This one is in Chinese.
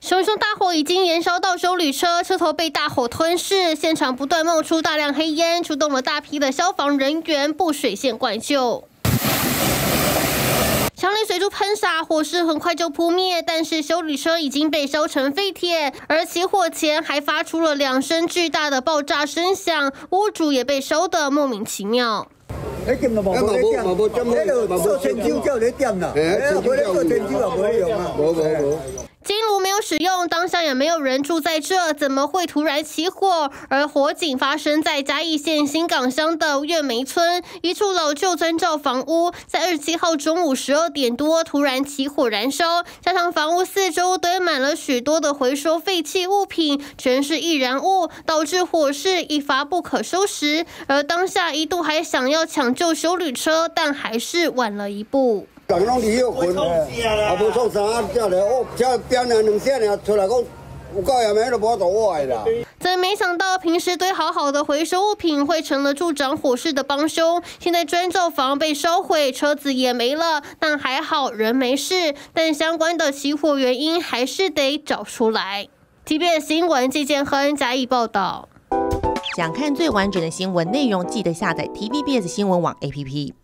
熊熊大火已经延烧到休旅车，车头被大火吞噬，现场不断冒出大量黑烟，出动了大批的消防人员布水线灌救。强力水柱喷洒，火势很快就扑灭，但是休旅车已经被烧成废铁，而起火前还发出了2声巨大的爆炸声响，屋主也被烧得莫名其妙。 你点就无点，喺度做成招之後你點啦，冇你做成招又冇用啊，冇。 金炉没有使用，当下也没有人住在这，怎么会突然起火？而火警发生在嘉义县新港乡的月梅村一处老旧砖造房屋，在27号中午12点多突然起火燃烧，加上房屋四周堆满了许多的回收废弃物品，全是易燃物，导致火势一发不可收拾。而当下一度还想要抢救休旅车，但还是晚了一步。 人拢离休困，也无创啥，只来哦，只变了2声尔出来讲，有够也没都无多坏啦。 真没想到，平时堆好好的回收物品会成了助长火势的帮凶。现在砖造房被烧毁，车子也没了，但还好人没事。但相关的起火原因还是得找出来。TBS 新闻季建亨嘉义报道。 想看最完整的新闻内容，记得下载 TBS 新闻网 APP。